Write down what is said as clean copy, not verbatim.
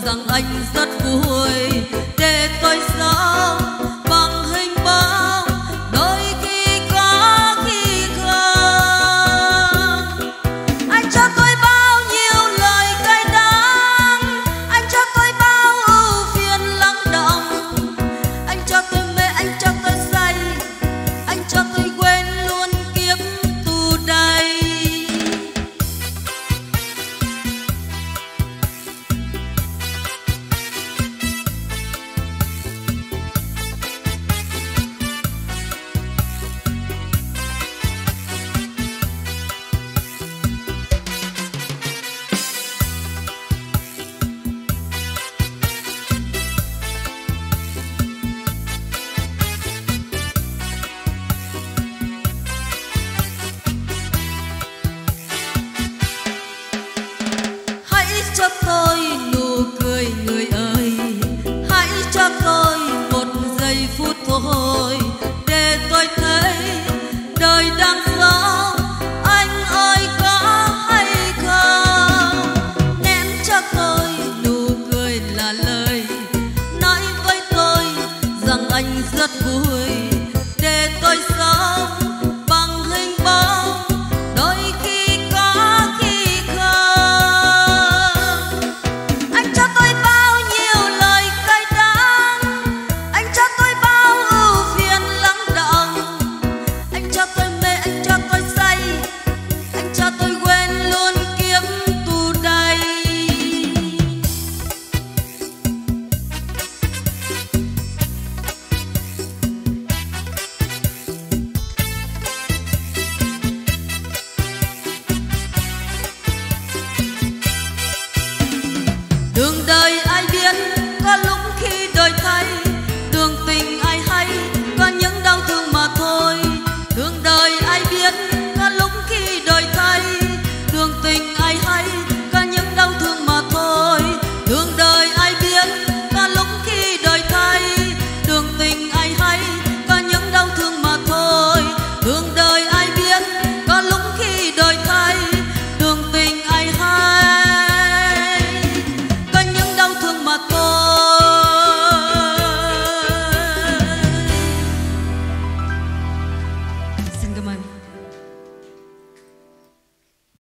rằng anh rất vui để tôi sống bằng hình bóng, đôi khi có khi không. Anh cho tôi bao nhiêu lời cay đắng, anh cho tôi bao ưu phiền lắng động, anh cho tôi mê, anh cho tôi say, anh cho tôi quên luôn kiếp tù đầy. Cho tôi nụ cười người ơi, hãy cho tôi một giây phút thôi để tôi thấy đời đang sống. Anh ơi có hay không? Ném cho tôi nụ cười là lời nói với tôi rằng anh rất vui để tôi sống bằng hình bóng, đôi khi có khi đường đời ai biết có lúc khi